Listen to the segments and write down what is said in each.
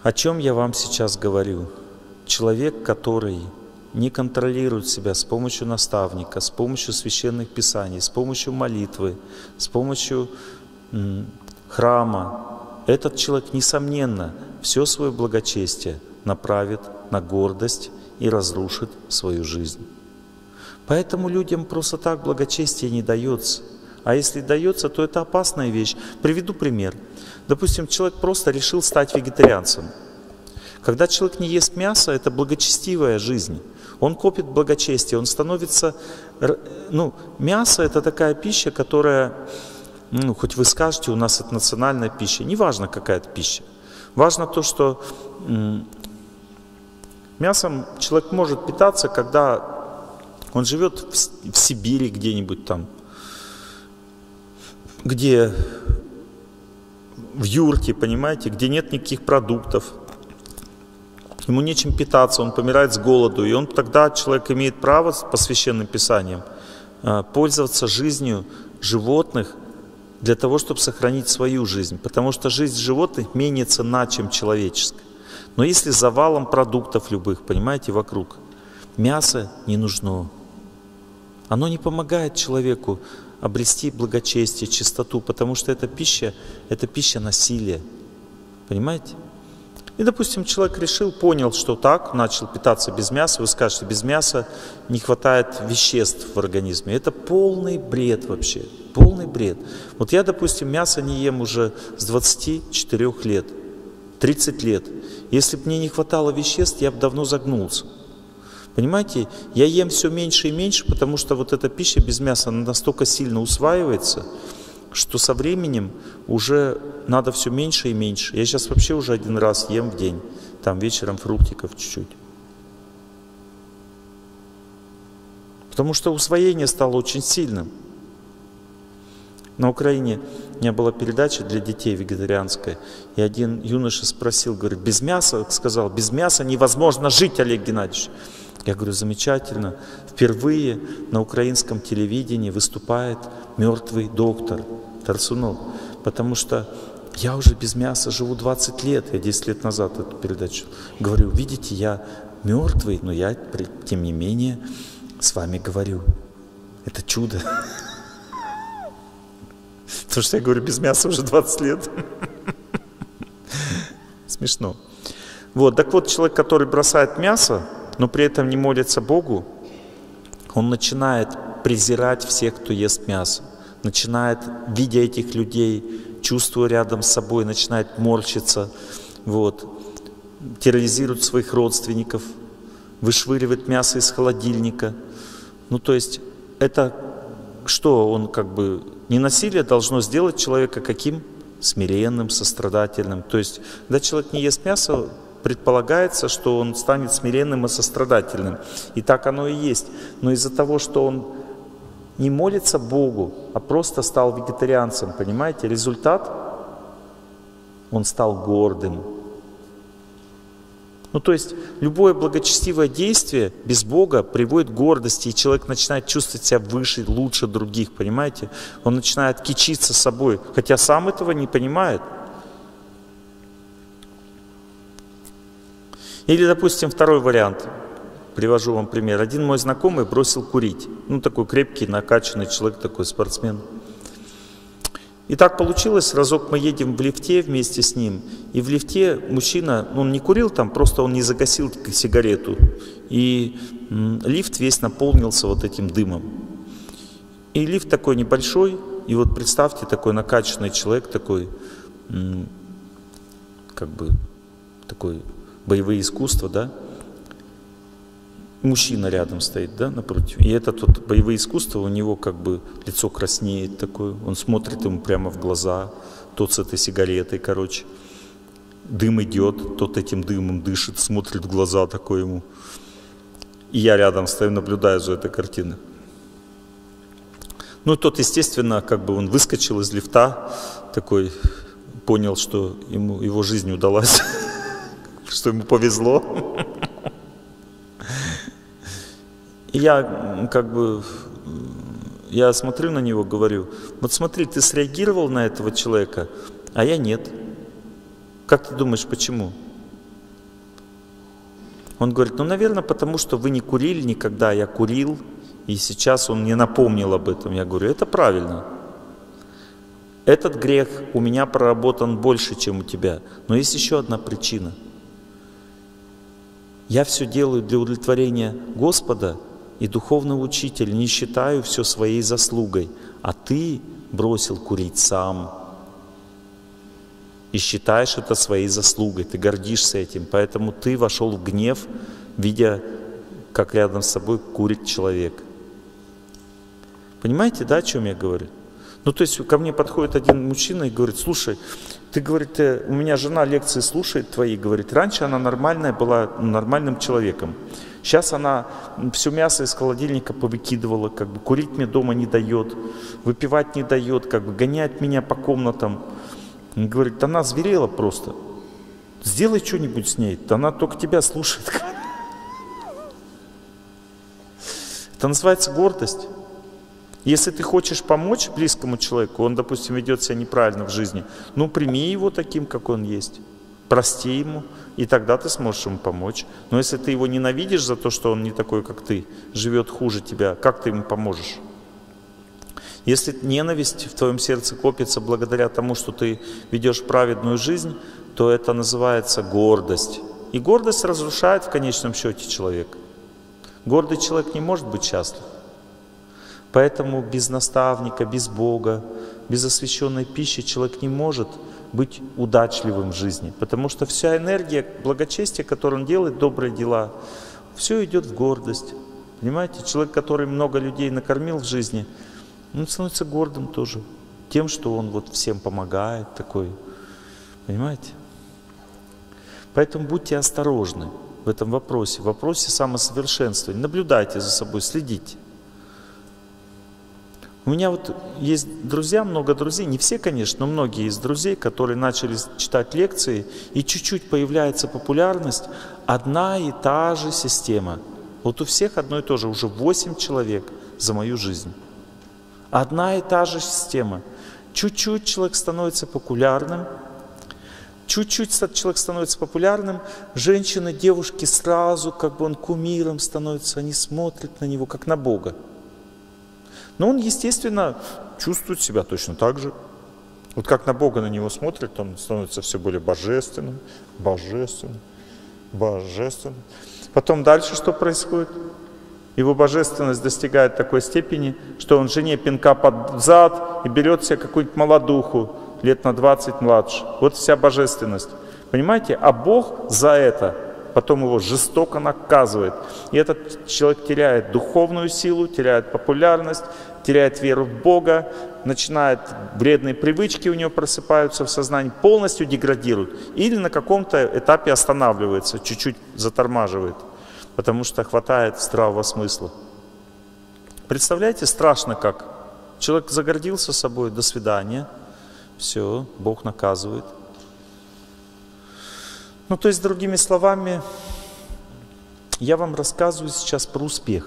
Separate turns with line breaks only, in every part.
О чем я вам сейчас говорю? Человек, который не контролирует себя с помощью наставника, с помощью священных писаний, с помощью молитвы, с помощью храма, этот человек, несомненно, все свое благочестие направит на гордость и разрушит свою жизнь. Поэтому людям просто так благочестие не дается. А если дается, то это опасная вещь. Приведу пример. Допустим, человек просто решил стать вегетарианцем. Когда человек не ест мясо, это благочестивая жизнь. Он копит благочестие, он становится... мясо — это такая пища, которая... хоть вы скажете, у нас это национальная пища. Не важно, какая это пища. Важно то, что мясом человек может питаться, когда он живет в Сибири где-нибудь там, где в юрте, понимаете, где нет никаких продуктов. Ему нечем питаться, он помирает с голоду. И тогда человек имеет право по священным писаниям пользоваться жизнью животных для того, чтобы сохранить свою жизнь. Потому что жизнь животных менее ценна, чем человеческая. Но если завалом продуктов любых, понимаете, вокруг, мясо не нужно. Оно не помогает человеку обрести благочестие, чистоту, потому что это пища насилия. Понимаете? И, допустим, человек решил, понял, что так, начал питаться без мяса. Вы скажете, без мяса не хватает веществ в организме. Это полный бред вообще, полный бред. Вот я, допустим, мясо не ем уже с 24 лет, 30 лет. Если бы мне не хватало веществ, я бы давно загнулся. Понимаете, я ем все меньше и меньше, потому что вот эта пища без мяса, она настолько сильно усваивается, что со временем уже надо все меньше и меньше. Я сейчас вообще уже 1 раз ем в день, там вечером фруктиков чуть-чуть. Потому что усвоение стало очень сильным. На Украине у меня была передача для детей вегетарианская, и один юноша спросил, говорит, без мяса, сказал, без мяса невозможно жить, Олег Геннадьевич. Я говорю, замечательно. Впервые на украинском телевидении выступает мертвый доктор Тарсунов, потому что я уже без мяса живу 20 лет, я 10 лет назад эту передачу говорю, видите, я мертвый, но я, тем не менее, с вами говорю. Это чудо. Потому что я говорю, без мяса уже 20 лет. Смешно. Вот, так вот, человек, который бросает мясо, но при этом не молится Богу, он начинает презирать всех, кто ест мясо. Начинает, видя этих людей, чувствуя рядом с собой, начинает морщиться, вот, терроризирует своих родственников, вышвыривает мясо из холодильника. Ну, то есть, это что? Он как бы... Не насилие должно сделать человека каким? Смиренным, сострадательным. То есть, когда человек не ест мясо, предполагается, что он станет смиренным и сострадательным. И так оно и есть. Но из-за того, что он не молится Богу, а просто стал вегетарианцем, понимаете, результат? Он стал гордым. Ну, то есть, любое благочестивое действие без Бога приводит к гордости, и человек начинает чувствовать себя выше, лучше других, понимаете? Он начинает кичиться собой, хотя сам этого не понимает. Или, допустим, второй вариант. Привожу вам пример. Один мой знакомый бросил курить. Ну, такой крепкий, накачанный человек, такой спортсмен. И так получилось, разок мы едем в лифте вместе с ним. И в лифте мужчина, он не курил там, просто он не загасил сигарету. И лифт весь наполнился вот этим дымом. И лифт такой небольшой. И вот представьте, такой накачанный человек, такой, как бы, такой... боевые искусства, да, мужчина рядом стоит, да, напротив, и этот вот боевые искусства, у него как бы лицо краснеет такое, он смотрит ему прямо в глаза, тот с этой сигаретой, короче, дым идет, тот этим дымом дышит, смотрит в глаза такой ему, и я рядом стою, наблюдаю за этой картиной. Ну, тот, естественно, как бы он выскочил из лифта, такой, понял, что его жизнь удалась, что ему повезло. И я как бы, я смотрю на него, говорю, вот смотри, ты среагировал на этого человека, а я нет. Как ты думаешь, почему? Он говорит, ну, наверное, потому что вы не курили никогда, я курил, и сейчас он мне напомнил об этом. Я говорю, это правильно. Этот грех у меня проработан больше, чем у тебя. Но есть еще одна причина. Я все делаю для удовлетворения Господа и духовного учителя, не считаю все своей заслугой. А ты бросил курить сам. И считаешь это своей заслугой, ты гордишься этим. Поэтому ты вошел в гнев, видя, как рядом с собой курит человек. Понимаете, да, о чем я говорю? Ну, то есть ко мне подходит один мужчина и говорит, слушай, ты, говорит, у меня жена лекции слушает твои, говорит, раньше она нормальная была, нормальным человеком. Сейчас она все мясо из холодильника повыкидывала, как бы курить мне дома не дает, выпивать не дает, как бы гоняет меня по комнатам. Он говорит, она зверела просто. Сделай что-нибудь с ней, она только тебя слушает. Это называется гордость. Если ты хочешь помочь близкому человеку, он, допустим, ведет себя неправильно в жизни, ну, прими его таким, как он есть. Прости ему, и тогда ты сможешь ему помочь. Но если ты его ненавидишь за то, что он не такой, как ты, живет хуже тебя, как ты ему поможешь? Если ненависть в твоем сердце копится благодаря тому, что ты ведешь праведную жизнь, то это называется гордость. И гордость разрушает в конечном счете человека. Гордый человек не может быть счастлив. Поэтому без наставника, без Бога, без освященной пищи человек не может быть удачливым в жизни. Потому что вся энергия благочестия, которую он делает, добрые дела, все идет в гордость. Понимаете, человек, который много людей накормил в жизни, он становится гордым тоже. Тем, что он вот всем помогает, такой. Понимаете? Поэтому будьте осторожны в этом вопросе. В вопросе самосовершенствования. Наблюдайте за собой, следите. У меня вот есть друзья, много друзей, не все, конечно, но многие из друзей, которые начали читать лекции, и чуть-чуть появляется популярность, одна и та же система. Вот у всех одно и то же, уже 8 человек за мою жизнь. Одна и та же система. Чуть-чуть человек становится популярным, женщины, девушки сразу, как бы он кумиром становится, они смотрят на него, как на Бога. Но он, естественно, чувствует себя точно так же. Вот как на Бога на него смотрит, он становится все более божественным. Потом дальше что происходит? Его божественность достигает такой степени, что он жене пинка под зад и берет себе какую-нибудь молодуху, лет на 20 младше. Вот вся божественность. Понимаете? А Бог за это потом его жестоко наказывает. И этот человек теряет духовную силу, теряет популярность, теряет веру в Бога, начинает вредные привычки у него просыпаются в сознании, полностью деградирует. Или на каком-то этапе останавливается, чуть-чуть затормаживает, потому что хватает здравого смысла. Представляете, страшно как. Человек загордился собой, до свидания, все, Бог наказывает. Ну, то есть, другими словами, я вам рассказываю сейчас про успех.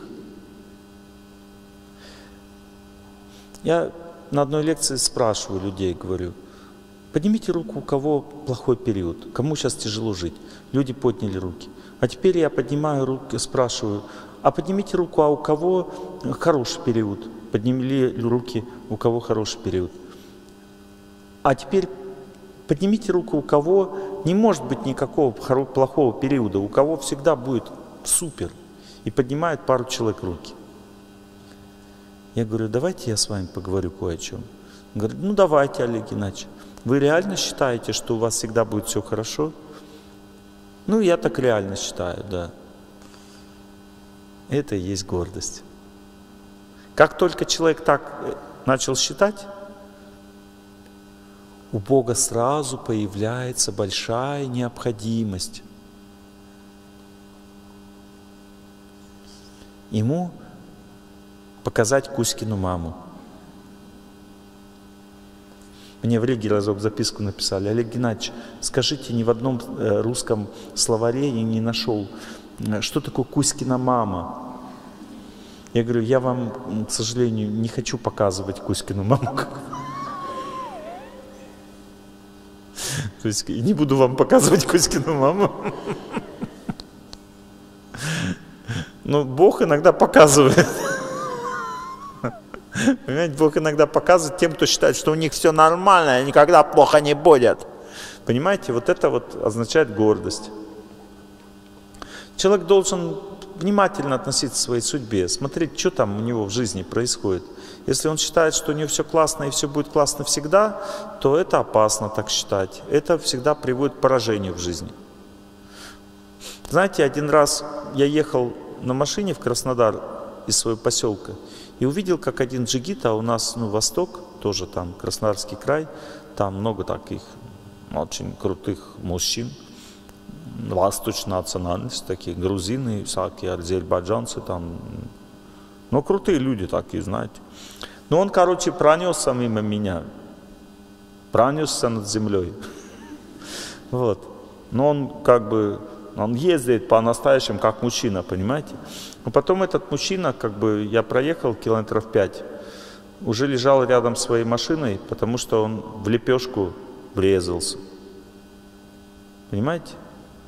Я на одной лекции спрашиваю людей, говорю, поднимите руку, у кого плохой период, кому сейчас тяжело жить. Люди подняли руки. А теперь я поднимаю руки, спрашиваю, а поднимите руку, а у кого хороший период? Подняли руки, у кого хороший период. А теперь поднимите руку, у кого не может быть никакого плохого периода, у кого всегда будет супер. И поднимает пару человек руки. Я говорю, давайте я с вами поговорю кое о чем. Он говорит, ну давайте, Олег Геннадьевич. Вы реально считаете, что у вас всегда будет все хорошо? Ну, я так реально считаю, да. Это и есть гордость. Как только человек так начал считать, у Бога сразу появляется большая необходимость. Ему показать Кузькину маму. Мне в Риге разок записку написали. Олег Геннадьевич, скажите, ни в одном русском словаре я не нашел, что такое Кузькина мама. Я говорю, я вам, к сожалению, не хочу показывать Кузькину маму. То есть не буду вам показывать Кузькину маму. Но Бог иногда показывает. Понимаете, Бог иногда показывает тем, кто считает, что у них все нормально, и никогда плохо не будет. Понимаете, вот это вот означает гордость. Человек должен внимательно относиться к своей судьбе, смотреть, что там у него в жизни происходит. Если он считает, что у него все классно и все будет классно всегда, то это опасно так считать. Это всегда приводит к поражению в жизни. Знаете, один раз я ехал на машине в Краснодар из своего поселка и увидел, как один джигит, а у нас, восток, тоже там Краснодарский край, там много таких очень крутых мужчин, восточной национальности, такие грузины, всякие азербайджанцы там, крутые люди такие, знаете. Но он, пронесся мимо меня, пронесся над землей, вот. Но он ездит по-настоящему как мужчина, понимаете. Но потом этот мужчина, я проехал километров 5, уже лежал рядом с своей машиной, потому что он в лепешку врезался. Понимаете?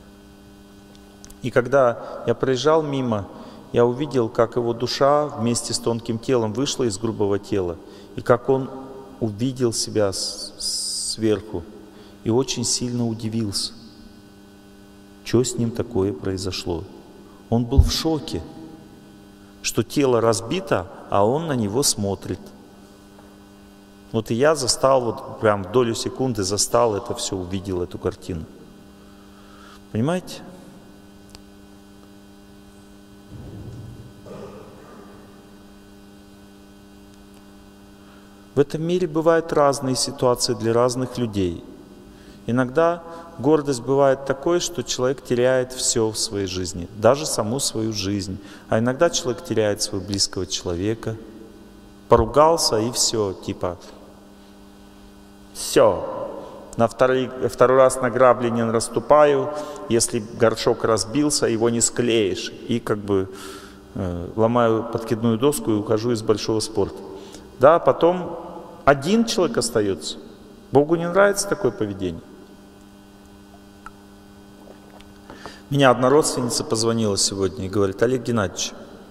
И когда я проезжал мимо, я увидел, как его душа вместе с тонким телом вышла из грубого тела, и как он увидел себя сверху, и очень сильно удивился, что с ним такое произошло. Он был в шоке, что тело разбито, а он на него смотрит. Вот и я застал, прям в долю секунды застал это все, увидел эту картину. Понимаете? В этом мире бывают разные ситуации для разных людей. Иногда гордость бывает такой, что человек теряет все в своей жизни, даже саму свою жизнь. А иногда человек теряет своего близкого человека, поругался и все, все. На второй раз на грабли не наступаю, если горшок разбился, его не склеишь. И ломаю подкидную доску и ухожу из большого спорта. Да, потом один человек остается. Богу не нравится такое поведение. Меня одна родственница позвонила сегодня и говорит: Олег Геннадьевич,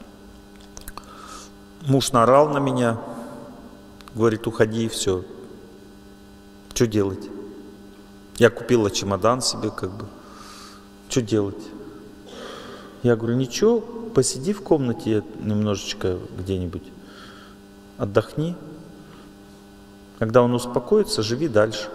муж наорал на меня, говорит, уходи и все. Что делать? Я купила чемодан себе, что делать? Я говорю, ничего, посиди в комнате немножечко где-нибудь, отдохни. Когда он успокоится, живи дальше.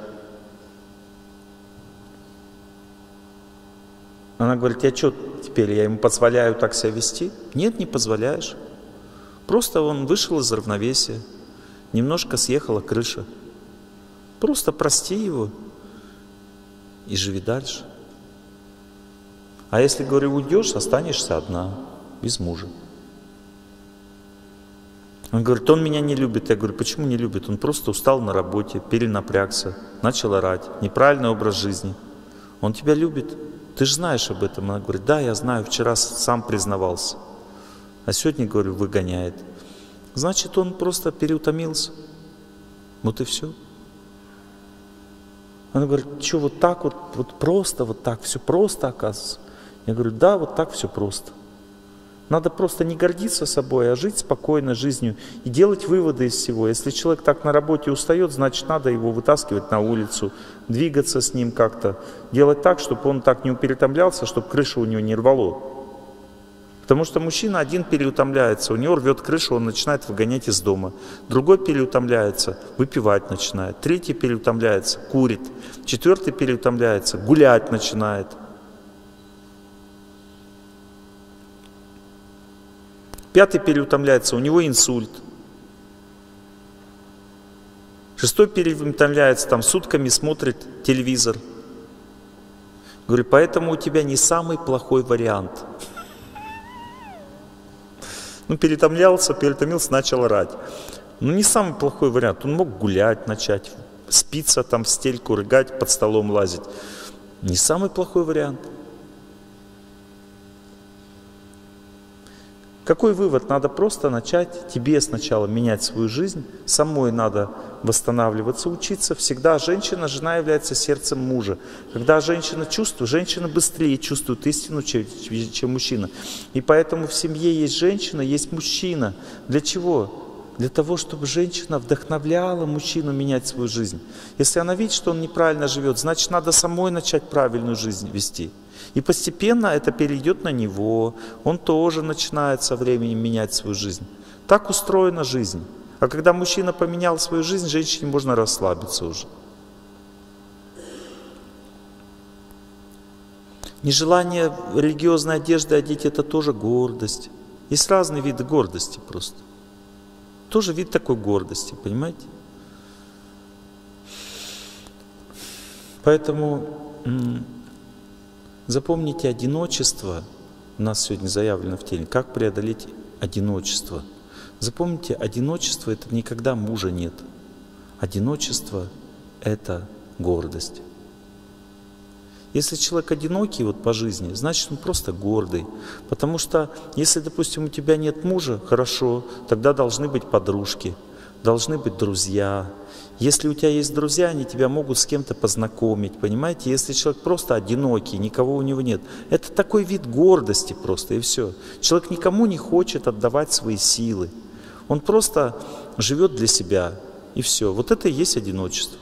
Она говорит, я что теперь, я ему позволяю так себя вести? Нет, не позволяешь. Просто он вышел из равновесия, немножко съехала крыша. Просто прости его и живи дальше. А если, говорю, уйдешь, останешься одна, без мужа. Он говорит, он меня не любит. Я говорю, почему не любит? Он просто устал на работе, перенапрягся, начал орать. Неправильный образ жизни. Он тебя любит. Ты же знаешь об этом. Она говорит, да, я знаю, вчера сам признавался. А сегодня, говорю, выгоняет. Значит, он просто переутомился. Вот и все. Она говорит, что вот так вот просто, вот так, все просто оказывается. Я говорю, да, вот так все просто. Надо просто не гордиться собой, а жить спокойно жизнью и делать выводы из всего. Если человек так на работе устает, значит, надо его вытаскивать на улицу, двигаться с ним как-то, делать так, чтобы он так не переутомлялся, чтобы крышу у него не рвало. Потому что мужчина один переутомляется, у него рвет крышу, он начинает выгонять из дома. Другой переутомляется, выпивать начинает. Третий переутомляется, курит. Четвертый переутомляется, гулять начинает. Пятый переутомляется, у него инсульт. Шестой переутомляется, там сутками смотрит телевизор. Говорю, поэтому у тебя не самый плохой вариант. Переутомился, начал орать. Не самый плохой вариант. Он мог гулять начать, спиться там в стельку, рыгать, под столом лазить. Не самый плохой вариант. Какой вывод? Надо просто начать тебе сначала менять свою жизнь, самой надо восстанавливаться, учиться. Всегда женщина, жена является сердцем мужа. Когда женщина чувствует, женщина быстрее чувствует истину, чем мужчина. И поэтому в семье есть женщина, есть мужчина. Для чего? Для того, чтобы женщина вдохновляла мужчину менять свою жизнь. Если она видит, что он неправильно живет, значит, надо самой начать правильную жизнь вести. И постепенно это перейдет на него, он тоже начинает со временем менять свою жизнь. Так устроена жизнь. А когда мужчина поменял свою жизнь, женщине можно расслабиться уже. Нежелание религиозной одежды одеть — это тоже гордость. Есть разные виды гордости просто. Тоже вид такой гордости, понимаете? Поэтому запомните, одиночество, у нас сегодня заявлено в теме, как преодолеть одиночество. Запомните, одиночество — это никогда мужа нет. Одиночество — это гордость. Если человек одинокий вот по жизни, значит он просто гордый. Потому что если, допустим, у тебя нет мужа, хорошо, тогда должны быть подружки, должны быть друзья. Если у тебя есть друзья, они тебя могут с кем-то познакомить, понимаете? Если человек просто одинокий, никого у него нет, это такой вид гордости просто, и все. Человек никому не хочет отдавать свои силы. Он просто живет для себя, и все. Вот это и есть одиночество.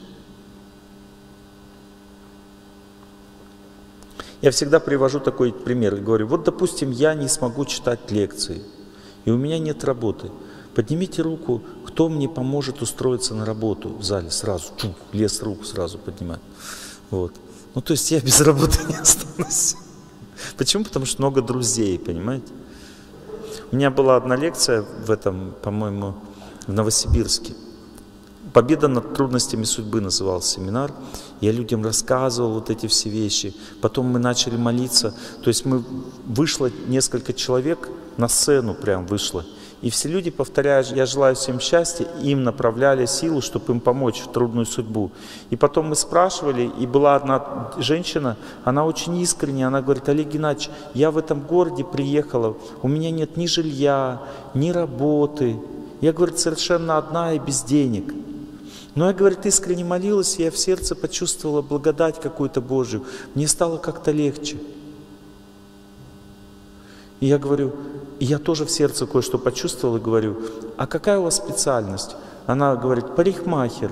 Я всегда привожу такой пример и говорю, вот, допустим, я не смогу читать лекции, и у меня нет работы. Поднимите руку, кто мне поможет устроиться на работу в зале сразу. Лес руку сразу поднимает. Вот. Ну, то есть я без работы не останусь. Почему? Потому что много друзей, понимаете? У меня была одна лекция в этом, по-моему, в Новосибирске. «Победа над трудностями судьбы» назывался семинар. Я людям рассказывал вот эти все вещи. Потом мы начали молиться. То есть вышло несколько человек на сцену, прям вышло. И все люди, повторяя «Я желаю всем счастья», им направляли силу, чтобы им помочь в трудную судьбу. И потом мы спрашивали, и была одна женщина, она очень искренняя, она говорит: Олег Геннадьевич, я в этом городе приехала, у меня нет ни жилья, ни работы. Я, говорит, совершенно одна и без денег. Но я, говорит, искренне молилась, и я в сердце почувствовала благодать какую-то Божью. Мне стало как-то легче. И я говорю, и я тоже в сердце кое-что почувствовал и говорю, а какая у вас специальность? Она говорит, парикмахер.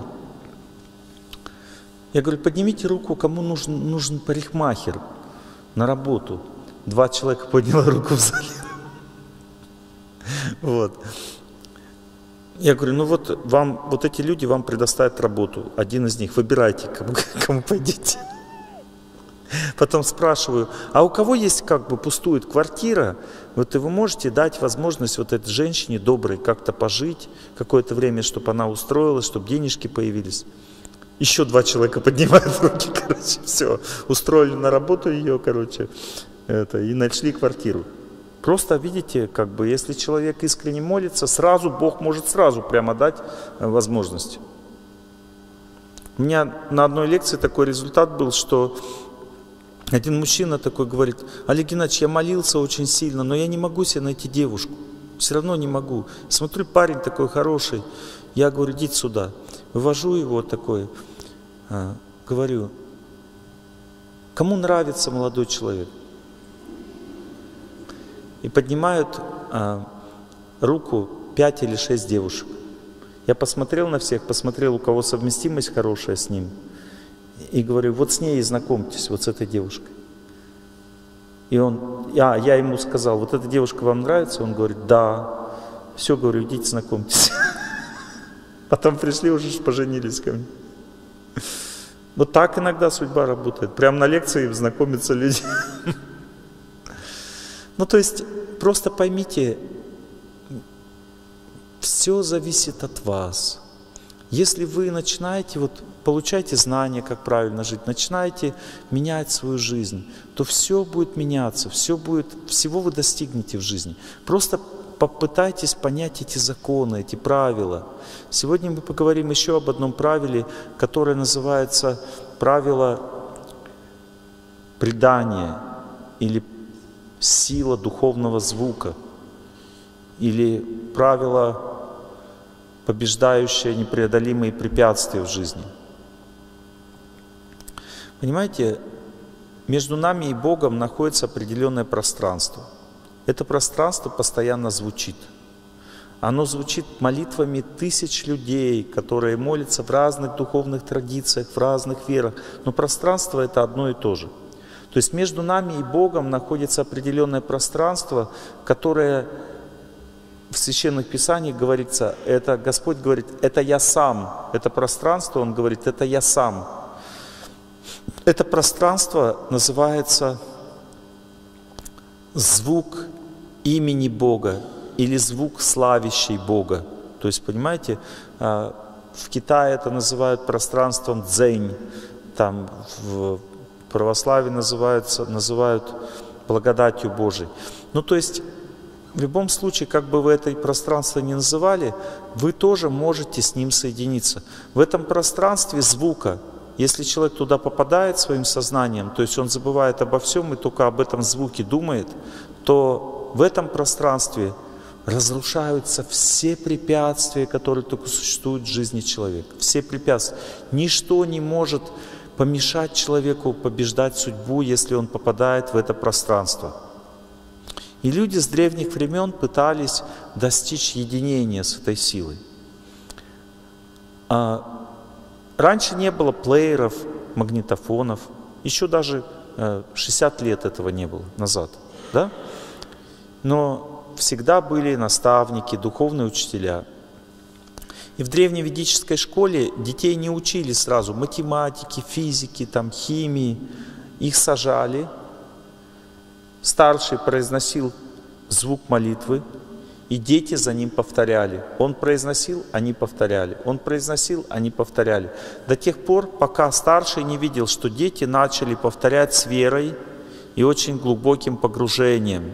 Я говорю, поднимите руку, кому нужен парикмахер на работу. 2 человека подняла руку в зале. Вот. Я говорю, ну вот вам, вот эти люди вам предоставят работу. Один из них, выбирайте, кому пойдете. Потом спрашиваю, а у кого есть как бы пустует квартира, вот и вы можете дать возможность вот этой женщине доброй как-то пожить какое-то время, чтобы она устроилась, чтобы денежки появились. Еще 2 человека поднимают руки, короче, все, устроили на работу ее, короче, и нашли квартиру. Просто видите, как бы, если человек искренне молится, сразу Бог может сразу прямо дать возможность. У меня на одной лекции такой результат был, что один мужчина такой говорит, Олег Геннадьевич, я молился очень сильно, но я не могу себе найти девушку. Все равно не могу. Смотрю, парень такой хороший. Я говорю, идите сюда. Вывожу его такой, говорю, кому нравится молодой человек? И поднимают руку 5 или 6 девушек. Я посмотрел на всех, посмотрел, у кого совместимость хорошая с ним. И говорю, вот с ней и знакомьтесь, вот с этой девушкой. И я ему сказал, вот эта девушка вам нравится? Он говорит, да. Все, говорю, идите знакомьтесь. Потом пришли, уже поженились ко мне. Вот так иногда судьба работает. Прямо на лекции знакомятся люди. Ну, то есть, просто поймите, все зависит от вас. Если вы начинаете, вот, получаете знания, как правильно жить, начинаете менять свою жизнь, то все будет меняться, всего вы достигнете в жизни. Просто попытайтесь понять эти законы, эти правила. Сегодня мы поговорим еще об одном правиле, которое называется правило предания или сила духовного звука. или правило, побеждающее непреодолимые препятствия в жизни. Понимаете, между нами и Богом находится определенное пространство. Это пространство постоянно звучит. Оно звучит молитвами тысяч людей, которые молятся в разных духовных традициях, в разных верах. Но пространство — это одно и то же. То есть между нами и Богом находится определенное пространство, которое в Священных Писаниях говорится, это Господь говорит, это я сам. Это пространство, Он говорит, это я сам. Это пространство называется звук имени Бога или звук славящий Бога. То есть, понимаете, в Китае это называют пространством дзэнь, там в православии называют благодатью Божией. Ну, то есть, в любом случае, как бы вы это пространство ни называли, вы тоже можете с ним соединиться. В этом пространстве звука, если человек туда попадает своим сознанием, то есть он забывает обо всем и только об этом звуке думает, то в этом пространстве разрушаются все препятствия, которые только существуют в жизни человека. Все препятствия. Ничто не может помешать человеку побеждать судьбу, если он попадает в это пространство. И люди с древних времен пытались достичь единения с этой силой. Раньше не было плееров, магнитофонов, еще даже 60 лет этого не было назад. Да? Но всегда были наставники, духовные учителя. И в древневедической школе детей не учили сразу математике, физике, там, химии. Их сажали. Старший произносил звук молитвы, и дети за ним повторяли. Он произносил, они повторяли. Он произносил, они повторяли. До тех пор, пока старший не видел, что дети начали повторять с верой и очень глубоким погружением.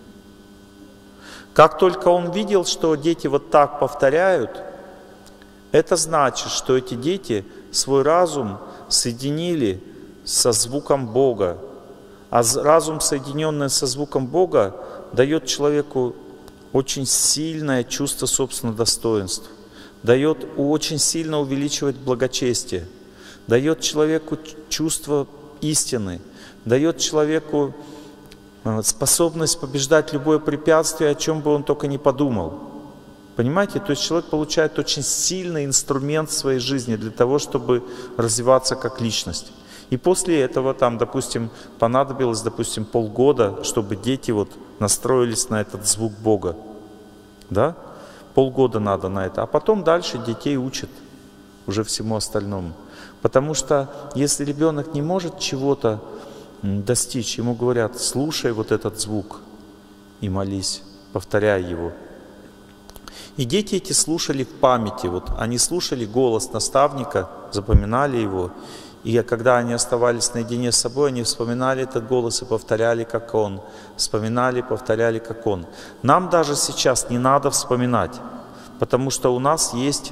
Как только он видел, что дети вот так повторяют, это значит, что эти дети свой разум соединили со звуком Бога. А разум, соединенный со звуком Бога, дает человеку очень сильное чувство собственного достоинства, дает очень сильно увеличивать благочестие, дает человеку чувство истины, дает человеку способность побеждать любое препятствие, о чем бы он только не подумал. Понимаете? То есть человек получает очень сильный инструмент в своей жизни для того, чтобы развиваться как личность. И после этого, там, допустим, понадобилось, допустим, полгода, чтобы дети вот настроились на этот звук Бога. Да? Полгода надо на это. А потом дальше детей учат уже всему остальному. Потому что если ребенок не может чего-то достичь, ему говорят, слушай вот этот звук и молись, повторяй его. И дети эти слушали в памяти. Вот они слушали голос наставника, запоминали его. И когда они оставались наедине с собой, они вспоминали этот голос и повторяли, как он. Вспоминали, повторяли, как он. Нам даже сейчас не надо вспоминать, потому что у нас есть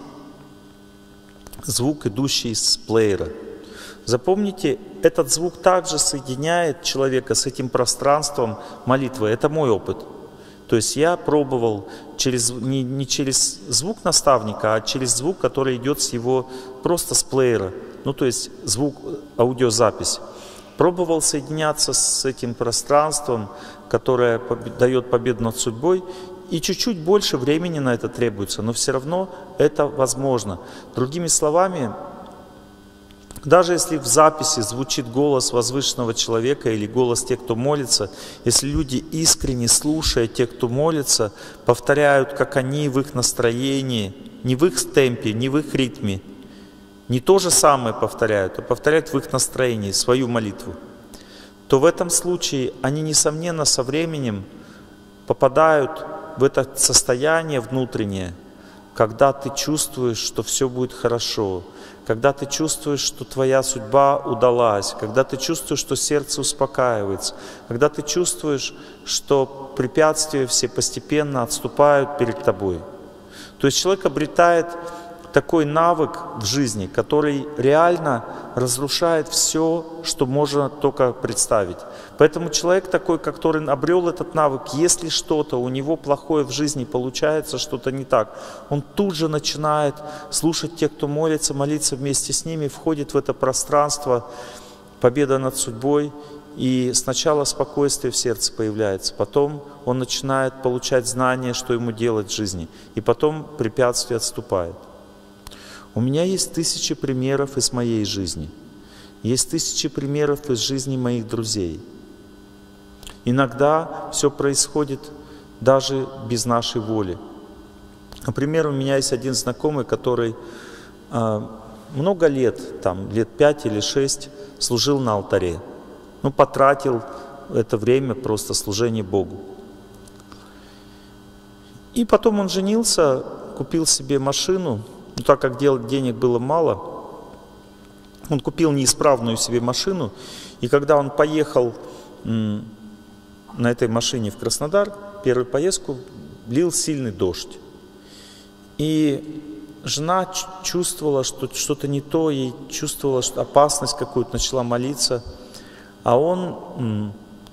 звук, идущий из плеера. Запомните, этот звук также соединяет человека с этим пространством молитвы. Это мой опыт. То есть я пробовал не через звук наставника, а через звук, который идет с его, просто с плеера. Ну, то есть звук, аудиозапись. Пробовал соединяться с этим пространством, которое дает победу над судьбой, и чуть-чуть больше времени на это требуется, но все равно это возможно. Другими словами, даже если в записи звучит голос возвышенного человека или голос тех, кто молится, если люди искренне, слушая тех, кто молится, повторяют, как они в их настроении, не в их темпе, не в их ритме, не то же самое повторяют, а повторяют в их настроении свою молитву, то в этом случае они, несомненно, со временем попадают в это состояние внутреннее, когда ты чувствуешь, что все будет хорошо, когда ты чувствуешь, что твоя судьба удалась, когда ты чувствуешь, что сердце успокаивается, когда ты чувствуешь, что препятствия все постепенно отступают перед тобой. То есть человек обретает такой навык в жизни, который реально разрушает все, что можно только представить. Поэтому человек такой, который обрел этот навык, если что-то у него плохое в жизни получается, что-то не так, он тут же начинает слушать тех, кто молится, молиться вместе с ними, входит в это пространство, победа над судьбой, и сначала спокойствие в сердце появляется, потом он начинает получать знания, что ему делать в жизни, и потом препятствие отступает. У меня есть тысячи примеров из моей жизни, есть тысячи примеров из жизни моих друзей. Иногда все происходит даже без нашей воли. Например, у меня есть один знакомый, который много лет, там, лет 5 или 6, служил на алтаре. Ну, потратил это время просто служение Богу. И потом он женился, купил себе машину. Но так как денег было мало, он купил неисправную себе машину. И когда он поехал на этой машине в Краснодар, первую поездку, лил сильный дождь. И жена чувствовала, что что-то не то, и чувствовала что опасность какую-то, начала молиться. А он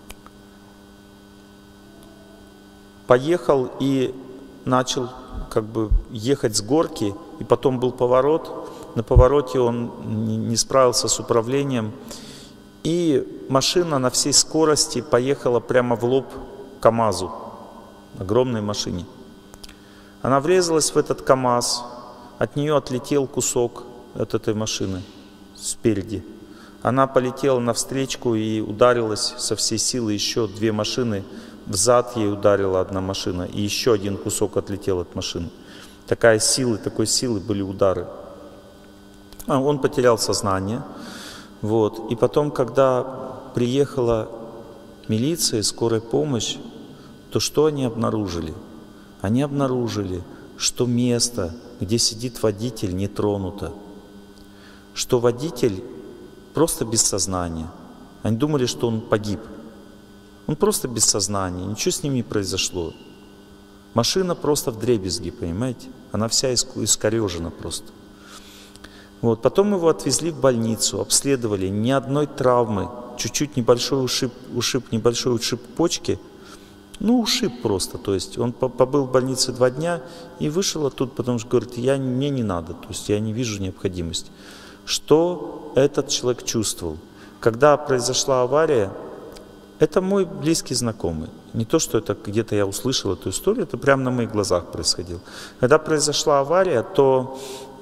поехал и начал как бы ехать с горки, и потом был поворот. На повороте он не справился с управлением, и машина на всей скорости поехала прямо в лоб КАМАЗу, огромной машине. Она врезалась в этот КАМАЗ, от нее отлетел кусок от этой машины спереди. Она полетела навстречу и ударилась со всей силы, еще две машины, взад ей ударила одна машина, и еще один кусок отлетел от машины. Такой силы были удары. Он потерял сознание. Вот. И потом, когда приехала милиция, скорая помощь, то что они обнаружили? Они обнаружили, что место, где сидит водитель, не тронуто. Что водитель просто без сознания. Они думали, что он погиб. Он просто без сознания, ничего с ним не произошло. Машина просто вдребезги, понимаете? Она вся искорежена просто. Вот. Потом его отвезли в больницу, обследовали, ни одной травмы, чуть-чуть небольшой ушиб почки. Ну, ушиб просто, то есть он побыл в больнице 2 дня и вышел оттуда, потому что говорит, мне не надо, то есть я не вижу необходимости. Что этот человек чувствовал? Когда произошла авария, это мой близкий знакомый. Не то, что это где-то я услышал эту историю, это прямо на моих глазах происходило. Когда произошла авария, то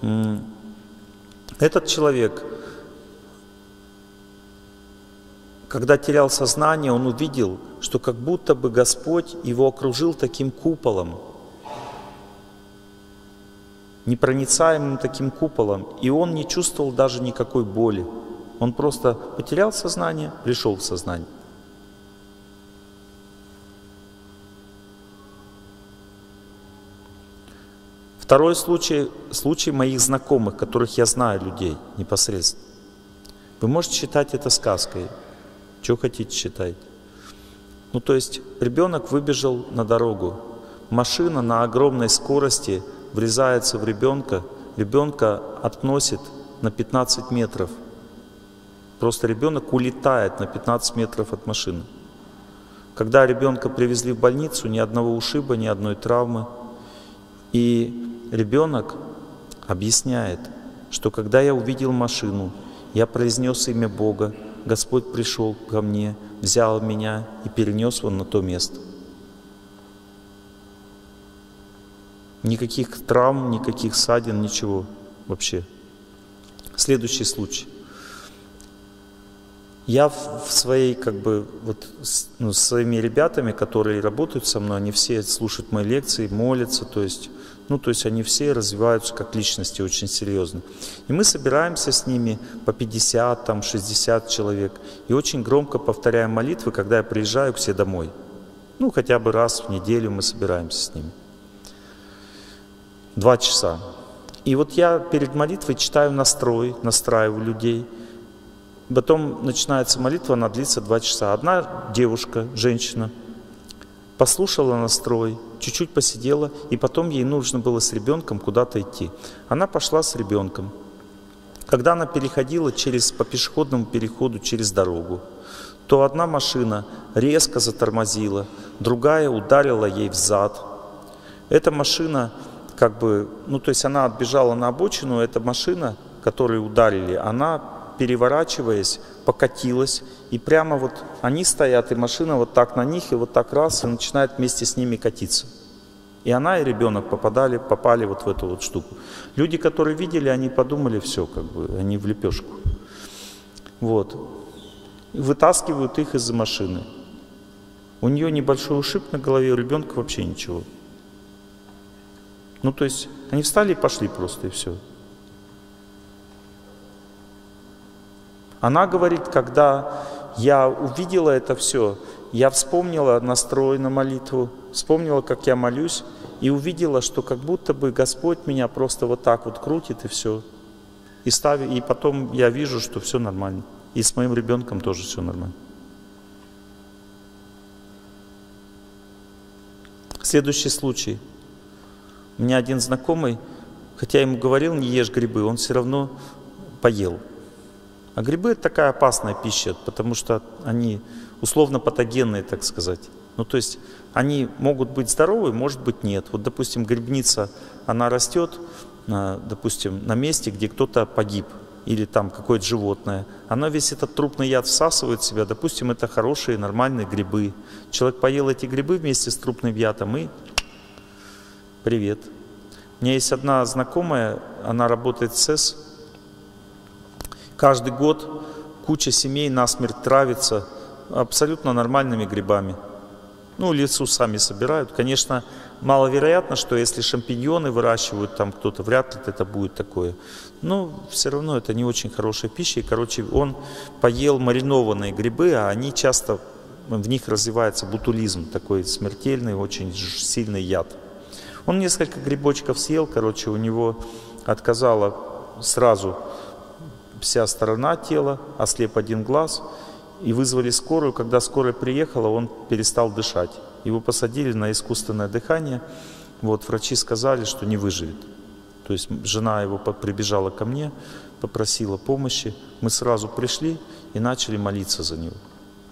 этот человек, когда терял сознание, он увидел, что как будто бы Господь его окружил таким куполом, непроницаемым таким куполом, и он не чувствовал даже никакой боли. Он просто потерял сознание, пришел в сознание. Второй случай моих знакомых, которых я знаю людей непосредственно. Вы можете считать это сказкой. Что хотите, считайте. Ну, то есть ребенок выбежал на дорогу. Машина на огромной скорости врезается в ребенка. Ребенка относит на 15 метров. Просто ребенок улетает на 15 метров от машины. Когда ребенка привезли в больницу, ни одного ушиба, ни одной травмы. И ребенок объясняет, что когда я увидел машину, я произнес имя Бога, Господь пришел ко мне, взял меня и перенес его на то место. Никаких травм, никаких ссадин, ничего вообще. Следующий случай. Я в своей, с своими ребятами, которые работают со мной, они все слушают мои лекции, молятся, то есть они все развиваются как личности очень серьезно. И мы собираемся с ними по 50, 60 человек, и очень громко повторяем молитвы, когда я приезжаю к себе домой. Ну, хотя бы раз в неделю мы собираемся с ними. 2 часа. И вот я перед молитвой читаю настраиваю людей. Потом начинается молитва, она длится 2 часа. Одна девушка, женщина, послушала настрой, чуть-чуть посидела, и потом ей нужно было с ребенком куда-то идти. Она пошла с ребенком. Когда она переходила по пешеходному переходу через дорогу, то одна машина резко затормозила, другая ударила ей в зад. Эта машина, то есть она отбежала на обочину, эта машина, которую ударили, она, переворачиваясь, покатилась, и прямо вот они стоят, и машина вот так на них, и вот так раз, и начинает вместе с ними катиться. И она, и ребенок попали вот в эту вот штуку. Люди, которые видели, они подумали, все, они в лепешку. Вот. И вытаскивают их из-за машины. У нее небольшой ушиб на голове, у ребенка вообще ничего. То есть они встали и пошли просто, и все. Она говорит, когда я увидела это все, я вспомнила настрой на молитву, вспомнила, как я молюсь, и увидела, что как будто бы Господь меня просто вот так вот крутит, и все. И потом я вижу, что все нормально. И с моим ребенком тоже все нормально. Следующий случай. У меня один знакомый, хотя я ему говорил, не ешь грибы, он все равно поел. А грибы – это такая опасная пища, потому что они условно патогенные, так сказать. То есть они могут быть здоровы, может быть нет. Вот, допустим, грибница, она растет, допустим, на месте, где кто-то погиб, или там какое-то животное. Она весь этот трупный яд всасывает в себя. Допустим, это хорошие, нормальные грибы. Человек поел эти грибы вместе с трупным ядом и привет. У меня есть одна знакомая, она работает в СЭС. Каждый год куча семей насмерть травится абсолютно нормальными грибами. Лесу сами собирают. Конечно, маловероятно, что если шампиньоны выращивают там кто-то, вряд ли это будет такое. Но все равно это не очень хорошая пища. И, он поел маринованные грибы, а они часто, в них развивается ботулизм, такой смертельный, очень сильный яд. Он несколько грибочков съел, у него отказала сразу вся сторона тела, ослеп один глаз, и вызвали скорую. Когда скорая приехала, он перестал дышать. Его посадили на искусственное дыхание. Врачи сказали, что не выживет. То есть жена его прибежала ко мне, попросила помощи. Мы сразу пришли и начали молиться за него.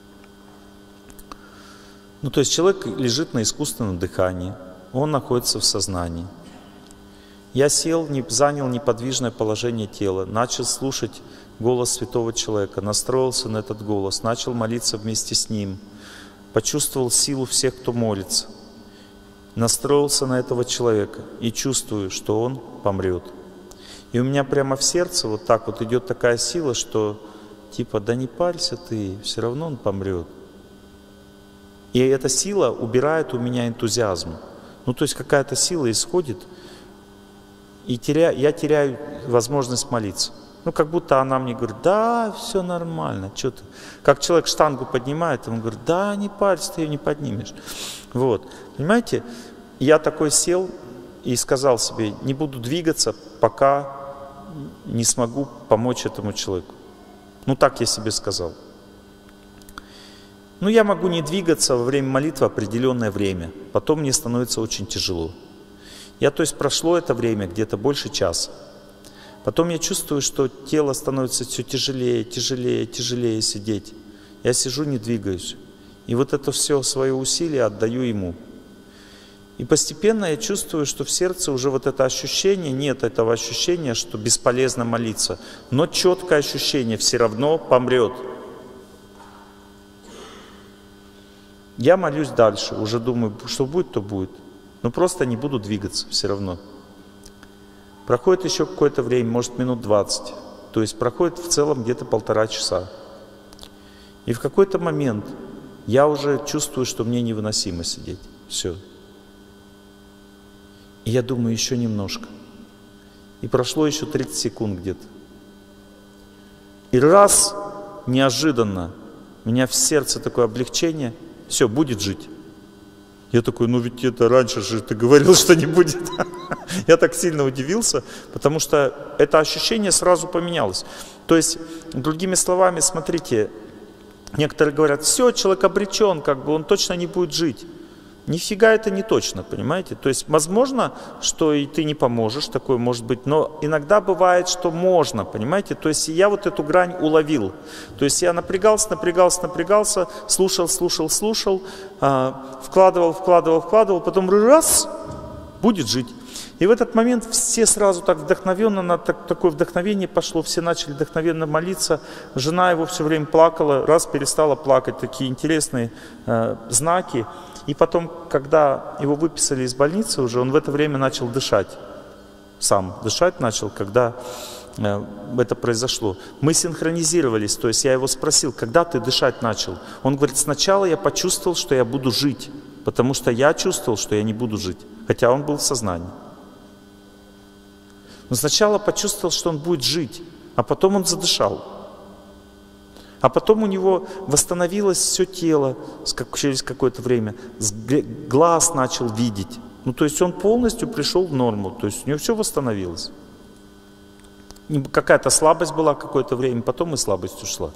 То есть человек лежит на искусственном дыхании, он находится в сознании. Я сел, занял неподвижное положение тела, начал слушать голос святого человека, настроился на этот голос, начал молиться вместе с ним, почувствовал силу всех, кто молится, настроился на этого человека и чувствую, что он помрет. И у меня прямо в сердце вот так вот идет такая сила, что да не парься ты, все равно он помрет. И эта сила убирает у меня энтузиазм. То есть какая-то сила исходит, и я теряю возможность молиться. Как будто она мне говорит, да, все нормально, что ты. Как человек штангу поднимает, он говорит, да, не парься, ты ее не поднимешь. Понимаете, я такой сел и сказал себе, не буду двигаться, пока не смогу помочь этому человеку. Так я себе сказал. Я могу не двигаться во время молитвы определенное время, потом мне становится очень тяжело. То есть прошло это время, где-то больше часа. Потом я чувствую, что тело становится все тяжелее, тяжелее, тяжелее сидеть. Я сижу, не двигаюсь. И это все свое усилие отдаю ему. И постепенно я чувствую, что в сердце уже это ощущение, нет этого ощущения, что бесполезно молиться. Но четкое ощущение, все равно помрет. Я молюсь дальше, уже думаю, что будет, то будет. Но просто не буду двигаться все равно. Проходит еще какое-то время, может минут 20. То есть проходит в целом где-то 1,5 часа. И в какой-то момент я уже чувствую, что мне невыносимо сидеть. Все. И я думаю, еще немножко. И прошло еще 30 секунд где-то. И раз, неожиданно, у меня в сердце такое облегчение, все, будет жить. Я такой, ведь это раньше же ты говорил, что не будет. Я так сильно удивился, потому что это ощущение сразу поменялось. То есть, другими словами, смотрите, некоторые говорят, все, человек обречен, он точно не будет жить. Нифига это не точно, понимаете? То есть, возможно, что и ты не поможешь, такое может быть, но иногда бывает, что можно, понимаете? То есть, я вот эту грань уловил. То есть, я напрягался, слушал, вкладывал, потом раз, будет жить. И в этот момент все сразу так вдохновенно, такое вдохновение пошло, все начали вдохновенно молиться. Жена его все время плакала, раз перестала плакать, такие интересные знаки. И потом, когда его выписали из больницы уже, он в это время начал дышать. Сам дышать начал, когда это произошло. Мы синхронизировались, то есть я его спросил, когда ты дышать начал? Он говорит, сначала я почувствовал, что я буду жить, потому что я чувствовал, что я не буду жить, хотя он был в сознании. Но сначала почувствовал, что он будет жить, а потом он задышал. А потом у него восстановилось все тело через какое-то время, глаз начал видеть. Ну, то есть он полностью пришел в норму, то есть у него все восстановилось. Какая-то слабость была какое-то время, потом и слабость ушла.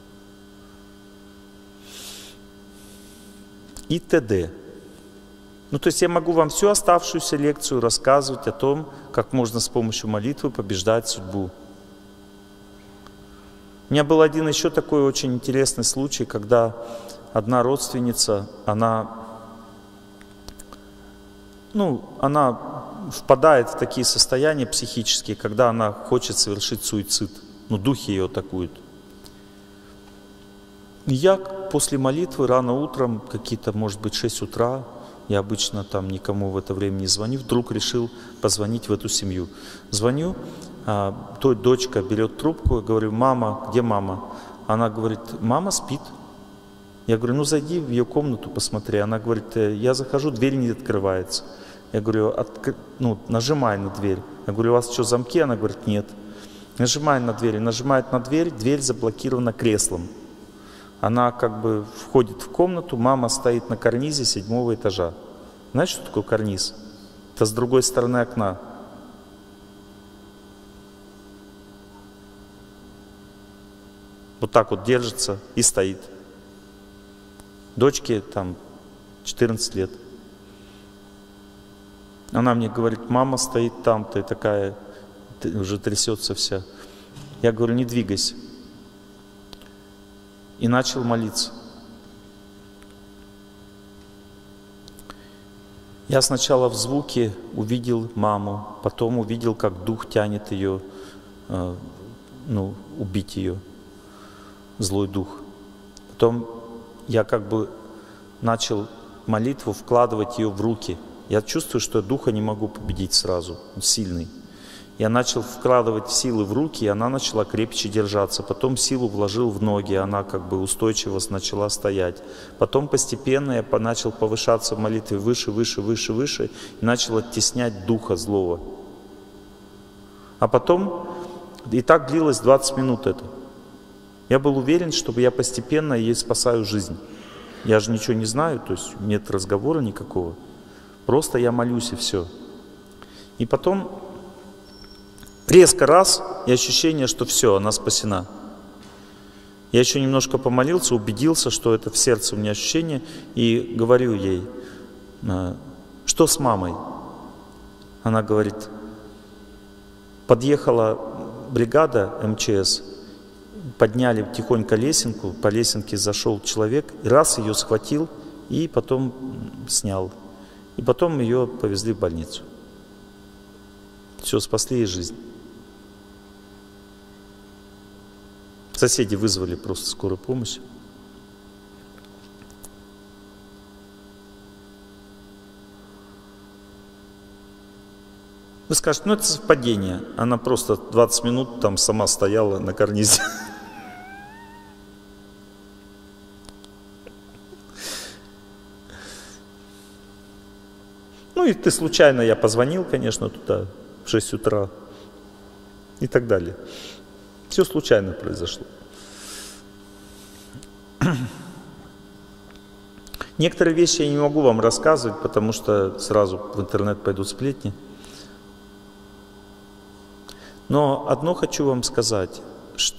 И т.д. Ну, то есть я могу вам всю оставшуюся лекцию рассказывать о том, как можно с помощью молитвы побеждать судьбу. У меня был один еще такой очень интересный случай, когда одна родственница, она впадает в такие состояния психические, когда она хочет совершить суицид. Ну, духи ее атакуют. И я после молитвы рано утром, какие-то, может быть, 6 утра, я обычно там никому в это время не звоню, вдруг решил позвонить в эту семью. Звоню, то дочка берет трубку, я говорю, мама, где мама? Она говорит, мама спит. Я говорю, ну зайди в ее комнату, посмотри. Она говорит, я захожу, дверь не открывается. Я говорю, нажимай на дверь. Я говорю, у вас что, замки? Она говорит, нет. Нажимает на дверь, дверь заблокирована креслом. Она как бы входит в комнату, мама стоит на карнизе 7-го этажа. Знаете, что такое карниз? Это с другой стороны окна. Вот так вот держится и стоит. Дочке там 14 лет. Она мне говорит, мама стоит там, ты такая, уже трясется вся. Я говорю, не двигайся. И начал молиться. Я сначала в звуке увидел маму, потом увидел, как дух тянет ее, убить ее, злой дух. Потом я как бы начал молитву вкладывать ее в руки. Я чувствую, что я духа не могу победить сразу, он сильный. Я начал вкладывать силы в руки, и она начала крепче держаться. Потом силу вложил в ноги, она как бы устойчиво начала стоять. Потом постепенно я начал повышаться в молитве выше, и начал оттеснять духа злого. А потом, и так длилось 20 минут это. Я был уверен, что я постепенно ей спасаю жизнь. Я же ничего не знаю, то есть нет разговора никакого. Просто я молюсь и все. И потом резко раз, и ощущение, что все, она спасена. Я еще немножко помолился, убедился, что это в сердце у меня ощущение, и говорю ей, что с мамой? Она говорит, подъехала бригада МЧС, подняли тихонько лесенку, по лесенке зашел человек, и раз ее схватил, и потом снял. И потом ее повезли в больницу. Все, спасли ей жизнь. Соседи вызвали просто скорую помощь. Вы скажете, ну это совпадение. Она просто 20 минут там сама стояла на карнизе. Ну и ты случайно, я позвонил, конечно, туда в 6 утра и так далее. Все случайно произошло. Некоторые вещи я не могу вам рассказывать, потому что сразу в интернет пойдут сплетни. Но одно хочу вам сказать,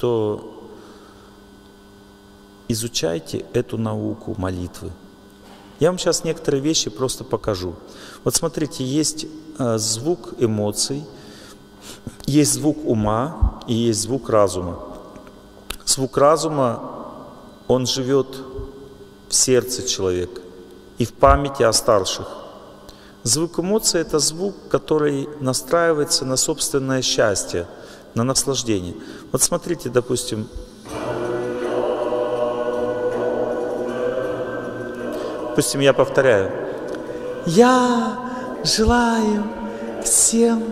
что изучайте эту науку молитвы. Я вам сейчас некоторые вещи просто покажу. Вот смотрите, есть звук эмоций, есть звук ума и есть звук разума. Звук разума, он живет в сердце человека и в памяти о старших. Звук эмоций – это звук, который настраивается на собственное счастье, на наслаждение. Вот смотрите, допустим, я повторяю. Я желаю всем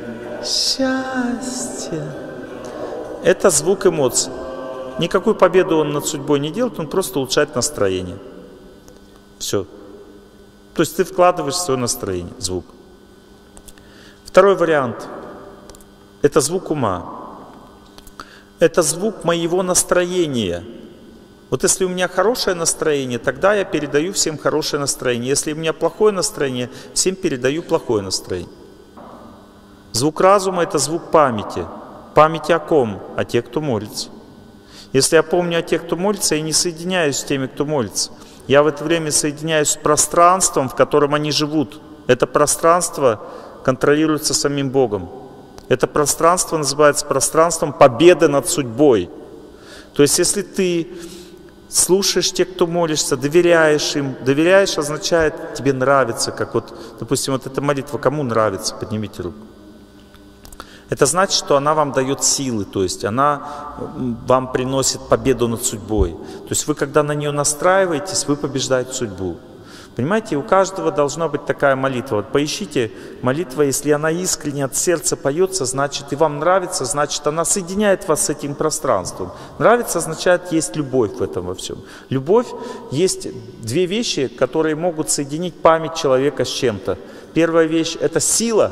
счастья. Это звук эмоций. Никакую победу он над судьбой не делает, он просто улучшает настроение. Все. То есть ты вкладываешь в свое настроение, звук. Второй вариант. Это звук ума. Это звук моего настроения. Вот если у меня хорошее настроение, тогда я передаю всем хорошее настроение. Если у меня плохое настроение, всем передаю плохое настроение. Звук разума – это звук памяти. Памяти о ком? О тех, кто молится. Если я помню о тех, кто молится, я не соединяюсь с теми, кто молится. Я в это время соединяюсь с пространством, в котором они живут. Это пространство контролируется самим Богом. Это пространство называется пространством победы над судьбой. То есть если ты слушаешь тех, кто молишься, доверяешь им. Доверяешь означает, тебе нравится, как вот, допустим, вот эта молитва, кому нравится, поднимите руку. Это значит, что она вам дает силы, то есть она вам приносит победу над судьбой. То есть вы, когда на нее настраиваетесь, вы побеждаете судьбу. Понимаете, у каждого должна быть такая молитва. Вот поищите молитва, если она искренне от сердца поется, значит и вам нравится, значит она соединяет вас с этим пространством. Нравится означает есть любовь в этом во всем. Любовь есть две вещи, которые могут соединить память человека с чем-то. Первая вещь – это сила.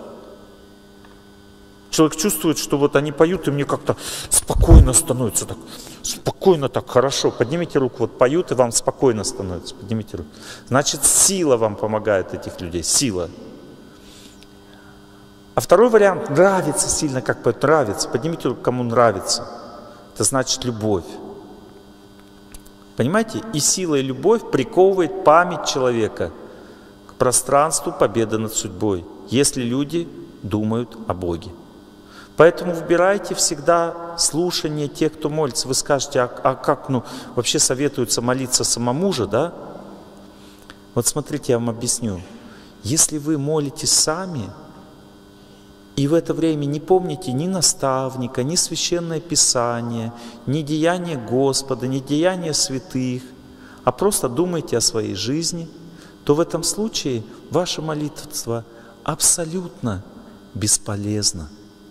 Человек чувствует, что вот они поют, и мне как-то спокойно становится, так, спокойно так, хорошо. Поднимите руку, вот поют, и вам спокойно становится. Поднимите руку. Значит, сила вам помогает этих людей, сила. А второй вариант, нравится сильно, как поют, нравится. Поднимите руку, кому нравится. Это значит любовь. Понимаете? И сила, и любовь приковывает память человека к пространству победы над судьбой, если люди думают о Боге. Поэтому выбирайте всегда слушание тех, кто молится. Вы скажете, а как, вообще советуется молиться самому же, да? Вот смотрите, я вам объясню. Если вы молитесь сами, и в это время не помните ни наставника, ни священное писание, ни деяния Господа, ни деяния святых, а просто думаете о своей жизни, то в этом случае ваше молитвство абсолютно бесполезно.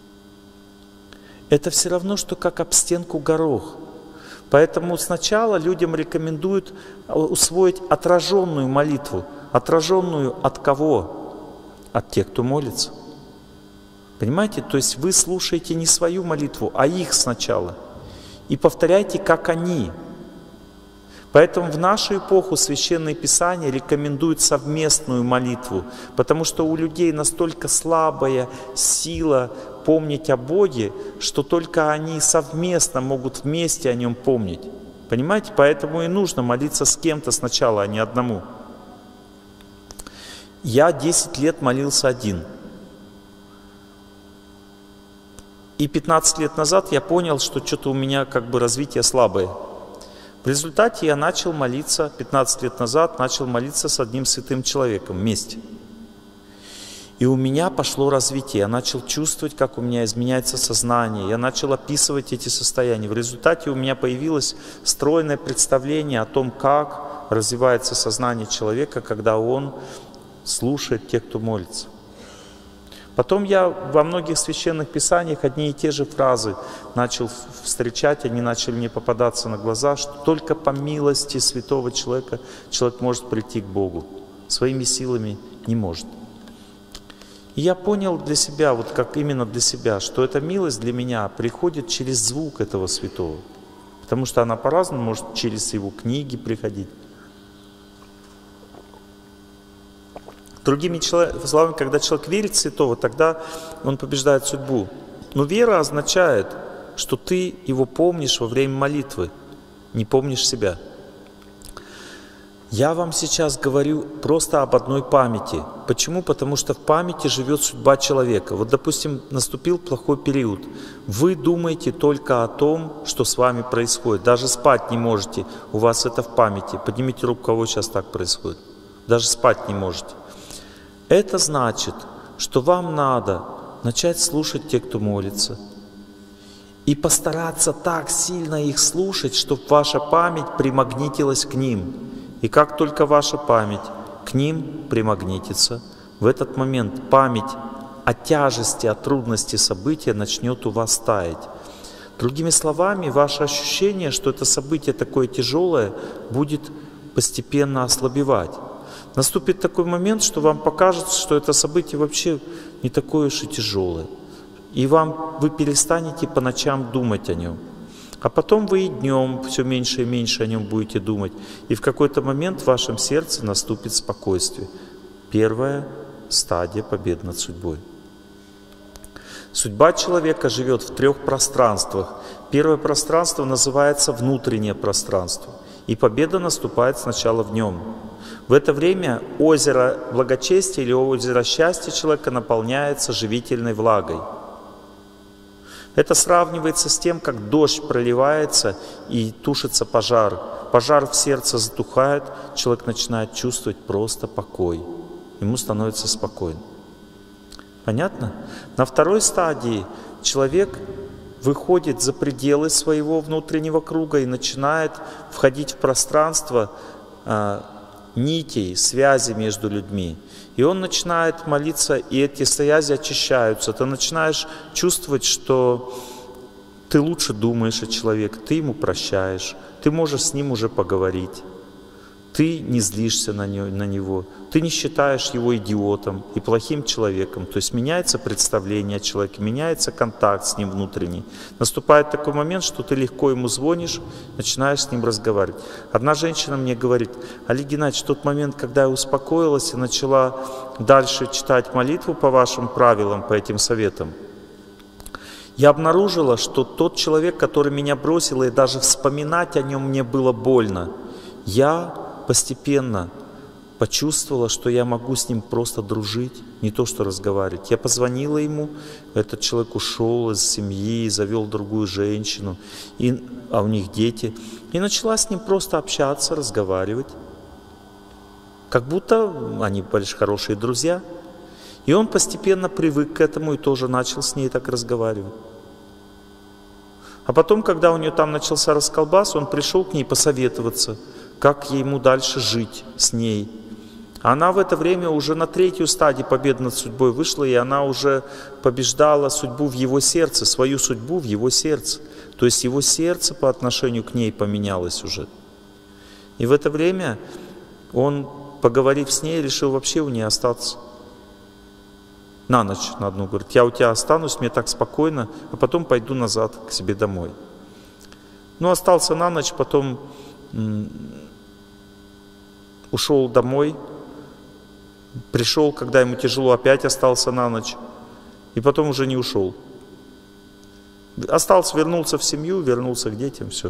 Это все равно, что как об стенку горох. Поэтому сначала людям рекомендуют усвоить отраженную молитву. Отраженную от кого? От тех, кто молится. Понимаете? То есть вы слушаете не свою молитву, а их сначала. И повторяйте, как они. Поэтому в нашу эпоху Священное Писание рекомендует совместную молитву, потому что у людей настолько слабая сила помнить о Боге, что только они совместно могут вместе о Нем помнить. Понимаете? Поэтому и нужно молиться с кем-то сначала, а не одному. Я 10 лет молился один. И 15 лет назад я понял, что что-то у меня как бы развитие слабое. В результате я начал молиться, 15 лет назад начал молиться с одним святым человеком вместе. И у меня пошло развитие, я начал чувствовать, как у меня изменяется сознание, я начал описывать эти состояния. В результате у меня появилось стройное представление о том, как развивается сознание человека, когда он слушает тех, кто молится. Потом я во многих священных писаниях одни и те же фразы начал встречать, они начали мне попадаться на глаза, что только по милости святого человека человек может прийти к Богу, своими силами не может. И я понял для себя, вот как именно для себя, что эта милость для меня приходит через звук этого святого, потому что она по-разному может через его книги приходить. Другими словами, когда человек верит в святого, тогда он побеждает судьбу. Но вера означает, что ты его помнишь во время молитвы, не помнишь себя. Я вам сейчас говорю просто об одной памяти. Почему? Потому что в памяти живет судьба человека. Вот, допустим, наступил плохой период. Вы думаете только о том, что с вами происходит. Даже спать не можете. У вас это в памяти. Поднимите руку, у кого сейчас так происходит. Даже спать не можете. Это значит, что вам надо начать слушать тех, кто молится. И постараться так сильно их слушать, чтобы ваша память примагнитилась к ним. И как только ваша память к ним примагнитится, в этот момент память о тяжести, о трудности события начнет у вас таять. Другими словами, ваше ощущение, что это событие такое тяжелое, будет постепенно ослабевать. Наступит такой момент, что вам покажется, что это событие вообще не такое уж и тяжелое. И вы перестанете по ночам думать о нем. А потом вы и днем все меньше и меньше о нем будете думать. И в какой-то момент в вашем сердце наступит спокойствие. Первая стадия победы над судьбой. Судьба человека живет в 3 пространствах. Первое пространство называется внутреннее пространство. И победа наступает сначала в нем. В это время озеро благочестия или озеро счастья человека наполняется живительной влагой. Это сравнивается с тем, как дождь проливается и тушится пожар. Пожар в сердце затухает, человек начинает чувствовать просто покой. Ему становится спокойно. Понятно? На второй стадии человек выходит за пределы своего внутреннего круга и начинает входить в пространство нитей, связи между людьми. И он начинает молиться, и эти связи очищаются. Ты начинаешь чувствовать, что ты лучше думаешь о человеке, ты ему прощаешь, ты можешь с ним уже поговорить. Ты не злишься на него, ты не считаешь его идиотом и плохим человеком. То есть меняется представление о человеке, меняется контакт с ним внутренний. Наступает такой момент, что ты легко ему звонишь, начинаешь с ним разговаривать. Одна женщина мне говорит: Олег Геннадьевич, в тот момент, когда я успокоилась и начала дальше читать молитву по вашим правилам, по этим советам, я обнаружила, что тот человек, который меня бросил, и даже вспоминать о нем мне было больно, я постепенно почувствовала, что я могу с ним просто дружить, не то что разговаривать. Я позвонила ему, этот человек ушел из семьи, завел другую женщину, а у них дети, и начала с ним просто общаться, разговаривать, как будто они большие хорошие друзья. И он постепенно привык к этому и тоже начал с ней так разговаривать. А потом, когда у нее там начался расколбас, он пришел к ней посоветоваться, как ему дальше жить с ней. Она в это время уже на 3-ю стадию победы над судьбой вышла, и она уже побеждала судьбу в его сердце, свою судьбу в его сердце. То есть его сердце по отношению к ней поменялось уже. И в это время он, поговорив с ней, решил вообще у нее остаться. На ночь, на одну, говорит: я у тебя останусь, мне так спокойно, а потом пойду назад к себе домой. Ну, остался на ночь, потом ушел домой, пришел, когда ему тяжело, опять остался на ночь, и потом уже не ушел. Остался, вернулся в семью, вернулся к детям, все.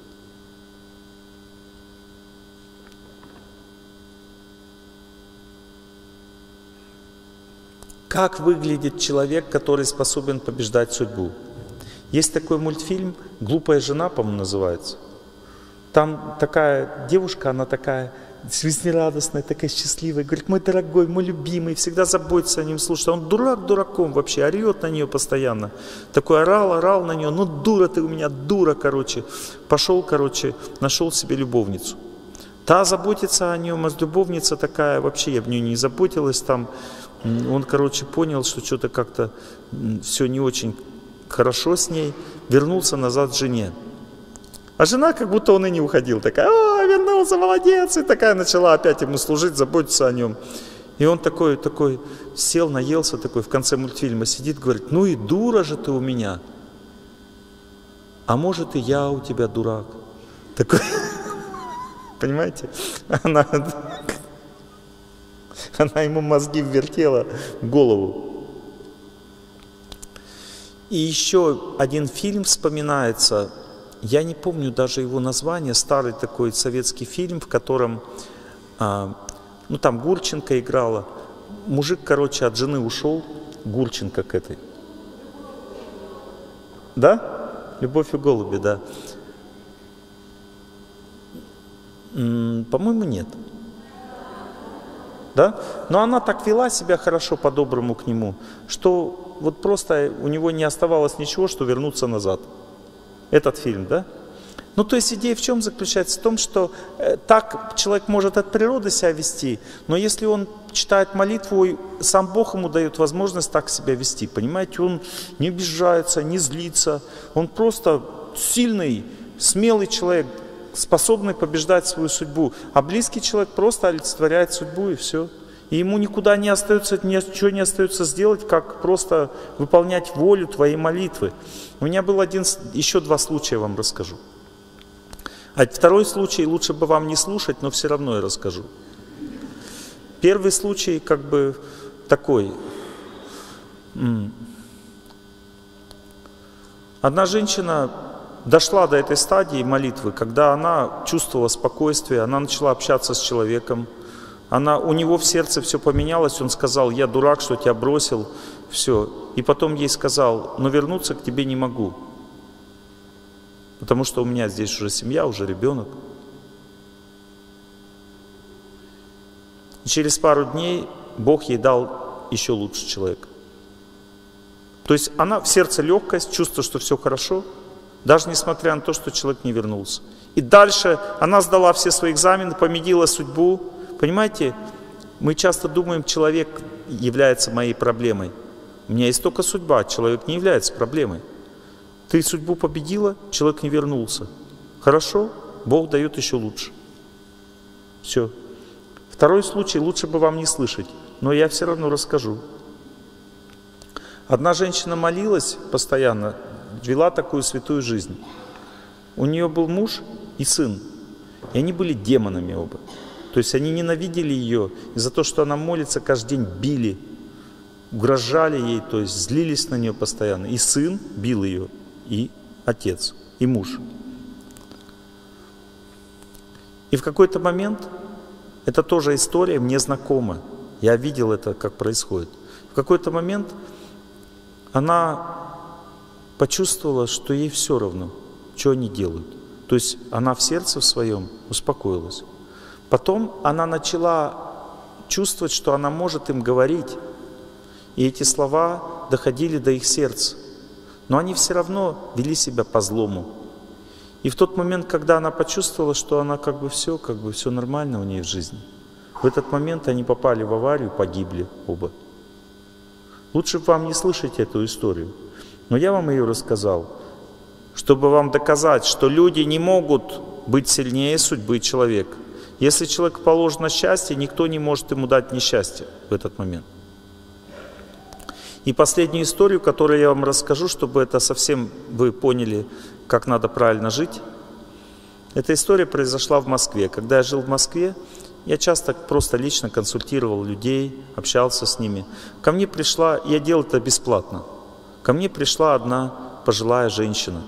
Как выглядит человек, который способен побеждать судьбу? Есть такой мультфильм «Глупая жена», по-моему, называется. Там такая девушка, она такая жизнерадостная, такая счастливая, говорит: мой дорогой, мой любимый, всегда заботится о нем, слушает. Он дурак дураком вообще, орет на нее постоянно. Такой орал на нее: ну дура ты у меня, дура, короче. Пошел, короче, нашел себе любовницу. Та заботится о нем, а любовница такая, вообще я в нее не заботилась там. Он, короче, понял, что что-то как-то все не очень хорошо с ней, вернулся назад к жене. А жена, как будто он и не уходил, такая: о, вернулся, молодец, и такая начала опять ему служить, заботиться о нем. И он такой сел, наелся, такой в конце мультфильма сидит, говорит: ну и дура же ты у меня. А может, и я у тебя дурак. Такой, понимаете, она ему мозги ввертела в голову. И еще один фильм вспоминается, я не помню даже его название, старый такой советский фильм, в котором ну там Гурченко играла. Мужик, короче, от жены ушел, Гурченко к этой. Да? «Любовь и голуби», да. По-моему, нет. Да? Но она так вела себя хорошо, по-доброму к нему, что вот просто у него не оставалось ничего, что вернуться назад. Этот фильм, да? Ну, то есть идея в чем заключается? В том, что так человек может от природы себя вести, но если он читает молитву, сам Бог ему дает возможность так себя вести. Понимаете, он не обижается, не злится, он просто сильный, смелый человек, способный побеждать свою судьбу. А близкий человек просто олицетворяет судьбу, и все. И ему никуда не остается, ничего не остается сделать, как просто выполнять волю твоей молитвы. У меня был еще два случая, вам расскажу. А второй случай лучше бы вам не слушать, но все равно я расскажу. Первый случай как бы такой. Одна женщина дошла до этой стадии молитвы, когда она чувствовала спокойствие, она начала общаться с человеком, у него в сердце все поменялось, он сказал: я дурак, что тебя бросил, все. И потом ей сказал: но вернуться к тебе не могу, потому что у меня здесь уже семья, уже ребенок. И через пару дней Бог ей дал еще лучше человека. То есть она в сердце легкость, чувство, что все хорошо, даже несмотря на то, что человек не вернулся. И дальше она сдала все свои экзамены, победила судьбу. Понимаете, мы часто думаем, человек является моей проблемой. У меня есть только судьба, человек не является проблемой. Ты судьбу победила, человек не вернулся. Хорошо, Бог дает еще лучше. Все. Второй случай лучше бы вам не слышать, но я все равно расскажу. Одна женщина молилась постоянно, вела такую святую жизнь. У нее был муж и сын, и они были демонами оба. То есть они ненавидели ее, и за то, что она молится, каждый день били, угрожали ей, то есть злились на нее постоянно. И сын бил ее, и отец, и муж. И в какой-то момент, это тоже история мне знакома, я видел это, как происходит. В какой-то момент она почувствовала, что ей все равно, что они делают. То есть она в сердце в своем успокоилась. Потом она начала чувствовать, что она может им говорить. И эти слова доходили до их сердца. Но они все равно вели себя по-злому. И в тот момент, когда она почувствовала, что она как бы все нормально у нее в жизни, в этот момент они попали в аварию, погибли оба. Лучше бы вам не слышать эту историю. Но я вам ее рассказал, чтобы вам доказать, что люди не могут быть сильнее судьбы человека. Если человек положено счастье, никто не может ему дать несчастье в этот момент. И последнюю историю, которую я вам расскажу, чтобы это совсем вы поняли, как надо правильно жить. Эта история произошла в Москве. Когда я жил в Москве, я часто просто лично консультировал людей, общался с ними. Ко мне пришла, я делал это бесплатно, ко мне пришла одна пожилая женщина.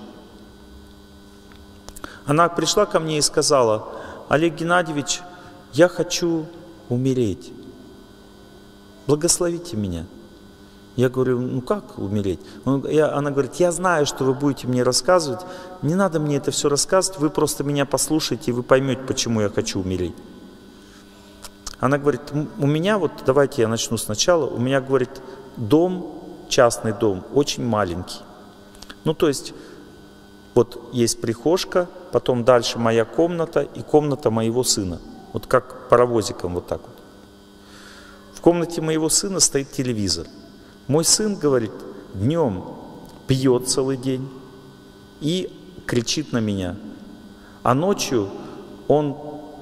Она пришла ко мне и сказала: Олег Геннадьевич, я хочу умереть. Благословите меня. Я говорю: ну как умереть? Она говорит: я знаю, что вы будете мне рассказывать. Не надо мне это все рассказывать, вы просто меня послушайте, и вы поймете, почему я хочу умереть. Она говорит: у меня, вот давайте я начну сначала, у меня, говорит, дом, частный дом, очень маленький. Ну то есть, вот есть прихожка, потом дальше моя комната и комната моего сына. Вот как паровозиком вот так вот. В комнате моего сына стоит телевизор. Мой сын, говорит, днем пьет целый день и кричит на меня. А ночью он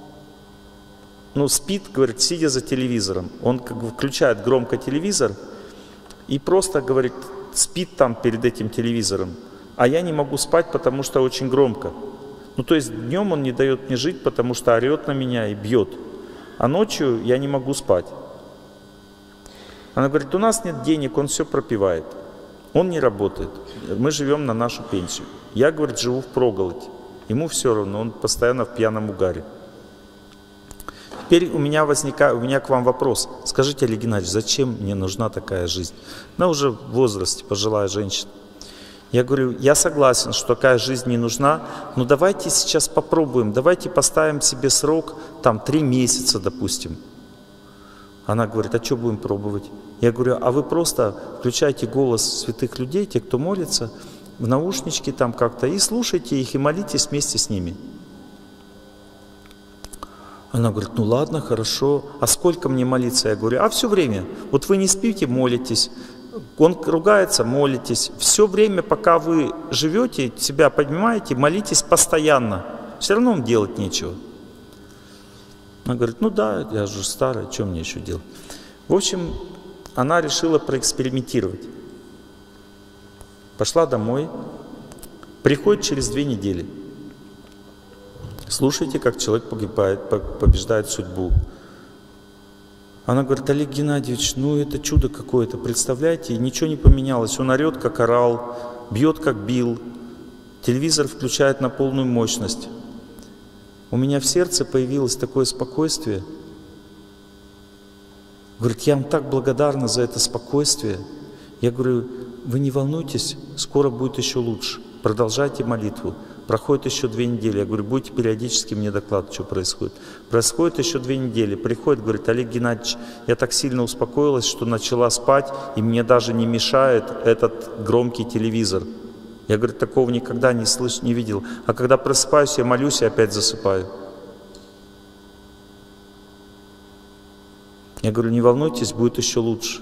спит, говорит, сидя за телевизором. Он как бы включает громко телевизор и просто, говорит, спит там перед этим телевизором. А я не могу спать, потому что очень громко. Ну, то есть днем он не дает мне жить, потому что орет на меня и бьет. А ночью я не могу спать. Она говорит: у нас нет денег, он все пропивает. Он не работает. Мы живем на нашу пенсию. Я, говорит, живу впроголодь. Ему все равно, он постоянно в пьяном угаре. теперь у меня к вам вопрос. Скажите, Олег Геннадьевич, зачем мне нужна такая жизнь? Она уже в возрасте, пожилая женщина. Я говорю, я согласен, что такая жизнь не нужна, но давайте сейчас попробуем, давайте поставим себе срок, там, 3 месяца, допустим. Она говорит, а что будем пробовать? Я говорю, а вы просто включайте голос святых людей, те, кто молится, в наушнички там как-то, и слушайте их, и молитесь вместе с ними. Она говорит, ну ладно, хорошо, а сколько мне молиться? Я говорю, а все время. Вот вы не спите, молитесь, он ругается, молитесь. Все время, пока вы живете, себя поднимаете, молитесь постоянно. Все равно вам делать нечего. Она говорит, ну да, я же старая, что мне еще делать? В общем, она решила проэкспериментировать. Пошла домой, приходит через 2 недели. Слушайте, как человек погибает, побеждает судьбу. Она говорит, Олег Геннадьевич, ну это чудо какое-то, представляете, и ничего не поменялось. Он орет, как орал, бьет, как бил, телевизор включает на полную мощность. У меня в сердце появилось такое спокойствие. Говорит, я вам так благодарна за это спокойствие. Я говорю, вы не волнуйтесь, скоро будет еще лучше. Продолжайте молитву. Проходит еще 2 недели. Я говорю, будете периодически мне докладывать, что происходит. Происходит еще 2 недели. Приходит, говорит, Олег Геннадьевич, я так сильно успокоилась, что начала спать, и мне даже не мешает этот громкий телевизор. Я, говорит, такого никогда не слышал, не видел. А когда просыпаюсь, я молюсь и опять засыпаю. Я говорю, не волнуйтесь, будет еще лучше.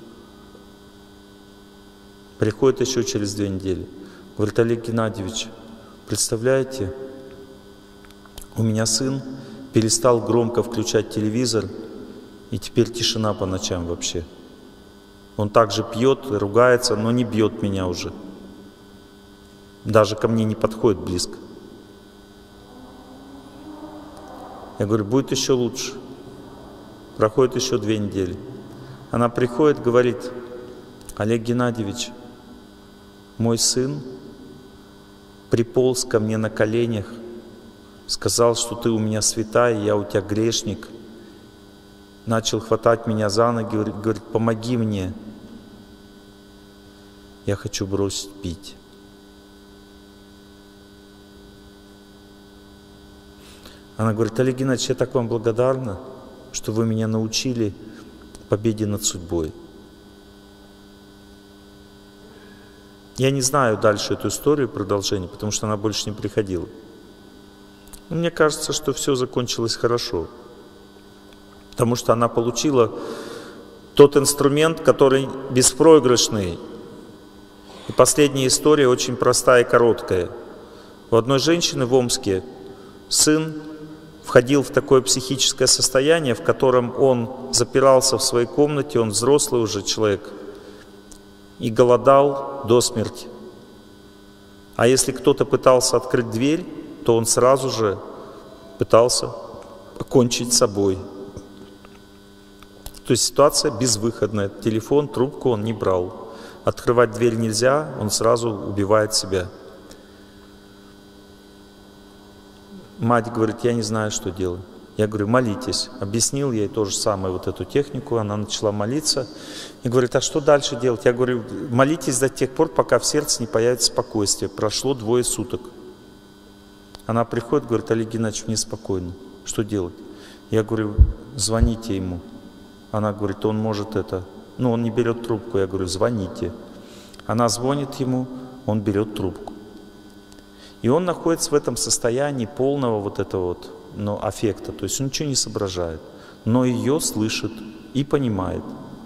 Приходит еще через 2 недели. Говорит, Олег Геннадьевич, представляете, у меня сын перестал громко включать телевизор, и теперь тишина по ночам вообще. Он также пьет, ругается, но не бьет меня уже. Даже ко мне не подходит близко. Я говорю, будет еще лучше. Проходит еще 2 недели. Она приходит, говорит, Олег Геннадьевич, мой сын приполз ко мне на коленях, сказал, что ты у меня святая, я у тебя грешник. Начал хватать меня за ноги, говорит, помоги мне. Я хочу бросить пить. Она говорит, Олег Геннадьевич, я так вам благодарна, что вы меня научили победе над судьбой. Я не знаю дальше эту историю, продолжение, потому что она больше не приходила. Но мне кажется, что все закончилось хорошо. Потому что она получила тот инструмент, который беспроигрышный. И последняя история очень простая и короткая. У одной женщины в Омске сын входил в такое психическое состояние, в котором он запирался в своей комнате, он взрослый уже человек, и голодал до смерти. А если кто-то пытался открыть дверь, то он сразу же пытался покончить с собой. То есть ситуация безвыходная. Телефон, трубку он не брал. Открывать дверь нельзя, он сразу убивает себя. Мать говорит, я не знаю, что делать. Я говорю, молитесь. Объяснил ей то же самое, вот эту технику. Она начала молиться. И говорит, а что дальше делать? Я говорю, молитесь до тех пор, пока в сердце не появится спокойствие. Прошло 2 суток. Она приходит, говорит, Олег Геннадьевич, мне спокойно. Что делать? Я говорю, звоните ему. Она говорит, он может это... Ну, он не берет трубку. Я говорю, звоните. Она звонит ему, он берет трубку. И он находится в этом состоянии полного вот этого вот, ну, аффекта. То есть он ничего не соображает. Но ее слышит и понимает.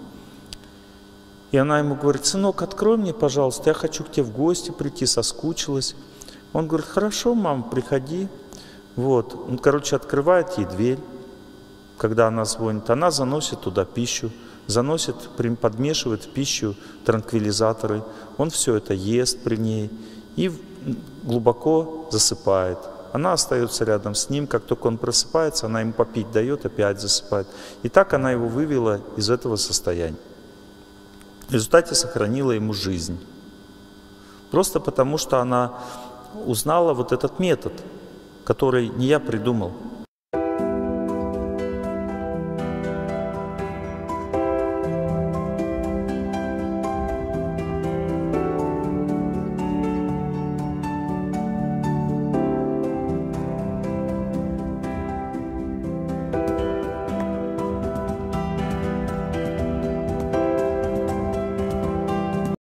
И она ему говорит, сынок, открой мне, пожалуйста, я хочу к тебе в гости прийти, соскучилась. Он говорит, хорошо, мам, приходи. Вот. Он, короче, открывает ей дверь, когда она звонит. Она заносит туда пищу, заносит, подмешивает в пищу транквилизаторы. Он все это ест при ней и глубоко засыпает. Она остается рядом с ним. Как только он просыпается, она ему попить дает, опять засыпает. И так она его вывела из этого состояния. В результате сохранила ему жизнь. Просто потому, что она узнала вот этот метод, который не я придумал.